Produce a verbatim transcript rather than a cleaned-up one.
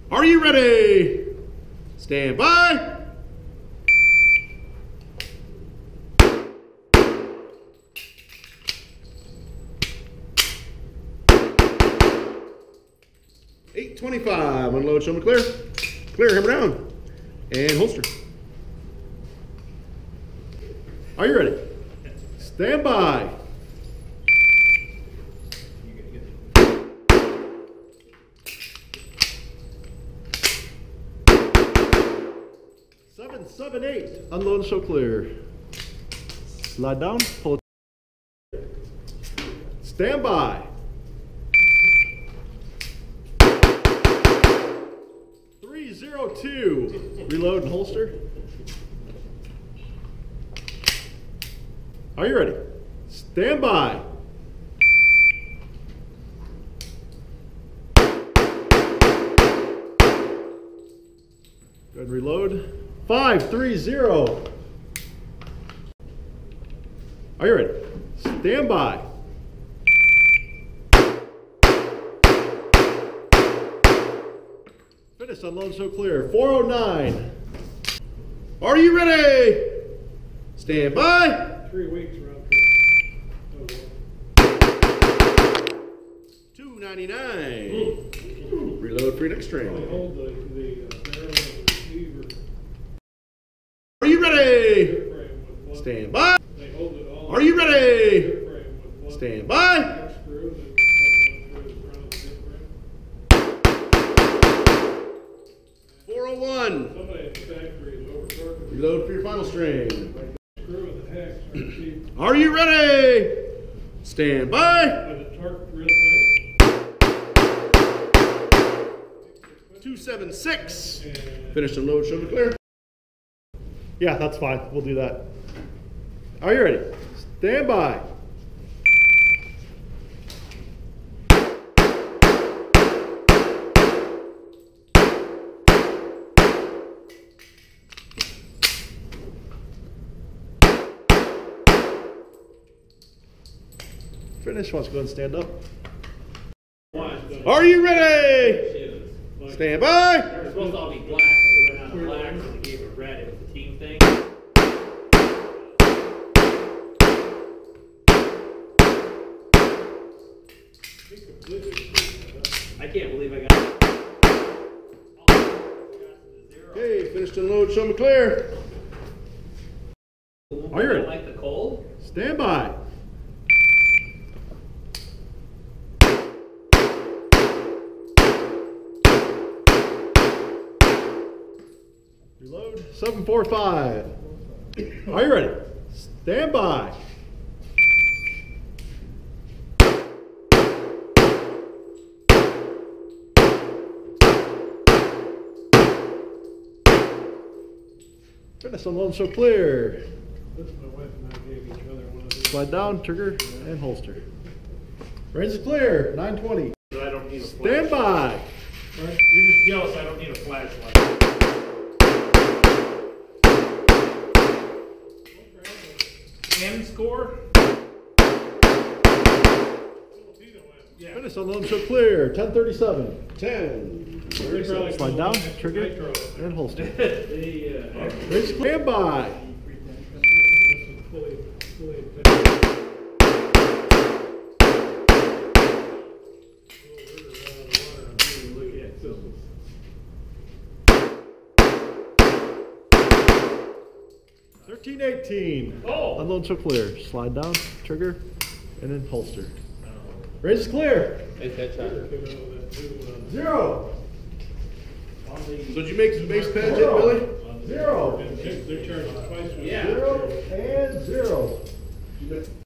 Are you ready? Stand by. eight twenty-five, unload, show me clear. Clear, hammer down. And holster. Are you ready? Stand by. Seven, seven, eight, unload, show clear. Slide down, pull it. Stand by. three zero two, reload and holster. Are you ready? Stand by. Good, reload. five three zero. Are you ready? Stand by. Finish, unload, show clear. four oh nine. Are you ready? Stand by. Three weeks round trip. two ninety-nine. Reload for your next They train. hold the, the uh, barrel of the receiver Are you ready? frame with one. Stand by. They hold it all. Are you ready? Frame with one. Stand by. back screw that comes up through the front of the frame. four oh one. Somebody at the factory is over torqued. Reload for your final string. Screw with the hex or receiver. Are you ready? Stand by. But it torqued real tight. two seven six. And Finish and load, show me clear. Yeah, that's fine. We'll do that. Are you ready? Stand by. Finish. Wants to go and stand up. Are you ready? Stand by. They're supposed to all be black, but they ran out of black, so they gave it red. It was a team thing. I can't believe I got Okay, finished and load, show me clear. Are you ready? Like the cold? Stand by. Reload, seven four five. Are you ready? Stand by. Finish, unload, show clear. this my wife and I gave each other one of these. Slide down, trigger, and holster. Range is clear, nine twenty. So I don't need a Stand by. You're just jealous I don't need a flashlight. M score? Yeah. Finish, unload, show clear, ten thirty-seven. ten. Slide down, trigger, and holster. The, uh, Range is clear. Stand by. Fully, fully thirteen eighteen. Oh! Unload, show clear. Slide down, trigger, and then holster. Range is clear. Zero. So did you make some base pads yet, Billy? Zero. They're charging twice. Yeah. Zero and zero.